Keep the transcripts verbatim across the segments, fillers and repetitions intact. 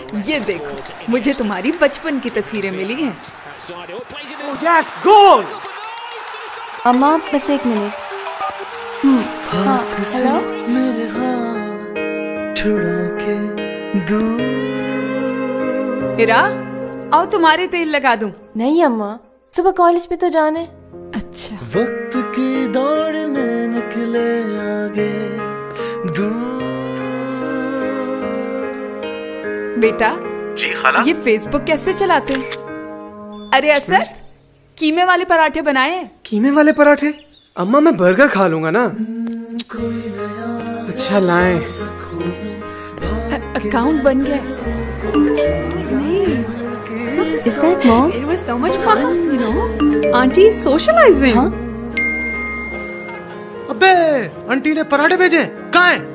ये देखो, मुझे तुम्हारी बचपन की तस्वीरें मिली हैं। Yes, goal! अम्मा बस एक मिनट। हम्म, हाँ, हेलो? मेरे हाथ छुड़ा के दूर। हिरा, आओ तुम्हारे तेल लगा दूं। नहीं अम्मा, सुबह कॉलेज पे तो जाने। अच्छा। वक्त की दौड़ में निकले आगे दूर। बेटा जी खाला। ये फेसबुक कैसे चलाते हैं? अरे असद, कीमे वाले पराठे बनाए हैं। कीमे वाले पराठे? अम्मा मैं बर्गर खा लूंगा ना। अच्छा लाएं। अकाउंट बन गया। Is that mom? It was so much fun, you know. Auntie is socializing. हाँ? अबे आंटी ने पराठे भेजे। कहाँ हैं?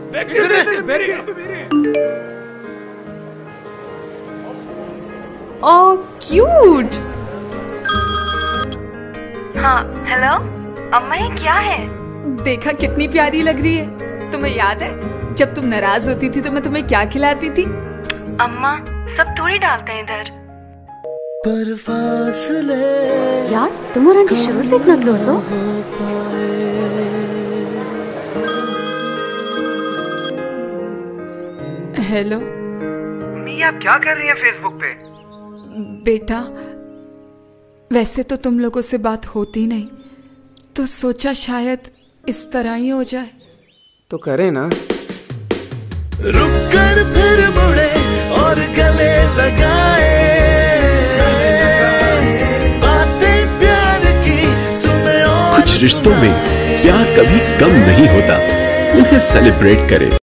Oh, cute. हाँ, हेलो? अम्मा ये क्या है? देखा कितनी प्यारी लग रही है। तुम्हें याद है जब तुम नाराज होती थी तो मैं तुम्हें क्या खिलाती थी? अम्मा सब थोड़ी डालते हैं इधर। पर फासले यार तुम और आंटी शुरू से इतना क्लोज हो? हेलो मम्मी, आप क्या कर रही हैं फेसबुक पे? बेटा, वैसे तो तुम लोगों से बात होती नहीं, तो सोचा शायद इस तरह ही हो जाए। तो करें ना। रुक कर फिर मुड़े और गले लगाए। बातें प्यार की सुने और कुछ रिश्तों में प्यार कभी कम नहीं होता, उन्हें सेलिब्रेट करें।